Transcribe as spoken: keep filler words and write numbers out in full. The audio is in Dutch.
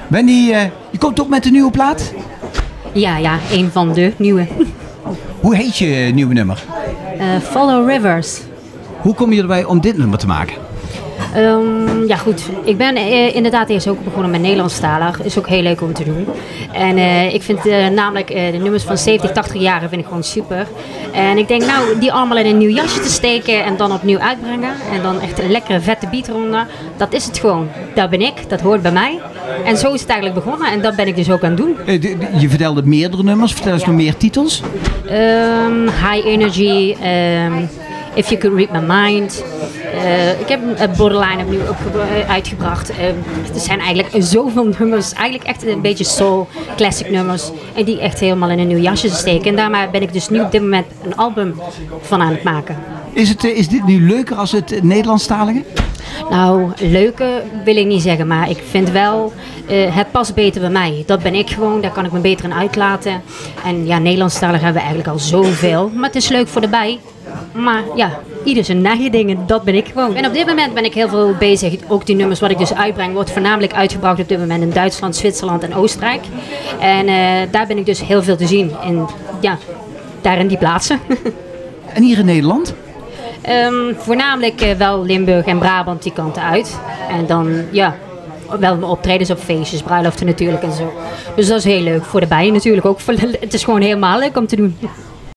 Wendy, uh, je komt ook met een nieuwe plaat? Ja, ja, een van de nieuwe. Hoe heet je nieuwe nummer? Uh, Follow Rivers. Hoe kom je erbij om dit nummer te maken? Um, ja goed, ik ben uh, inderdaad eerst ook begonnen met Nederlandstalig. Is ook heel leuk om te doen. En uh, ik vind uh, namelijk uh, de nummers van zeventig, tachtig jaren vind ik gewoon super. En ik denk nou, die allemaal in een nieuw jasje te steken en dan opnieuw uitbrengen. En dan echt een lekkere vette beat eronder. Dat is het gewoon. Dat ben ik, dat hoort bij mij. En zo is het eigenlijk begonnen en dat ben ik dus ook aan het doen. Uh, de, de, je vertelde meerdere nummers, vertel eens nog meer titels. Um, high Energy, um, If You Could Read My Mind. Uh, ik heb uh, Borderline opnieuw uh, uitgebracht. Uh, er zijn eigenlijk zoveel nummers. Eigenlijk echt een beetje soul, classic nummers. En die echt helemaal in een nieuw jasje steken. En daarmee ben ik dus nu op dit moment een album van aan het maken. Is, het, is dit nu leuker als het Nederlandstalige? Nou, leuke wil ik niet zeggen, maar ik vind wel, uh, het past beter bij mij. Dat ben ik gewoon, daar kan ik me beter in uitlaten. En ja, Nederlandstalig hebben we eigenlijk al zoveel, maar het is leuk voor de bij. Maar ja, ieder zijn eigen dingen, dat ben ik gewoon. En op dit moment ben ik heel veel bezig, ook die nummers wat ik dus uitbreng, wordt voornamelijk uitgebracht op dit moment in Duitsland, Zwitserland en Oostenrijk. En uh, daar ben ik dus heel veel te zien, in, ja, daar in die plaatsen. En hier in Nederland? Um, voornamelijk uh, wel Limburg en Brabant die kanten uit. En dan, ja, wel optredens op feestjes, bruiloften natuurlijk en zo. Dus dat is heel leuk. Voor de bijen natuurlijk ook. Het is gewoon helemaal leuk om te doen.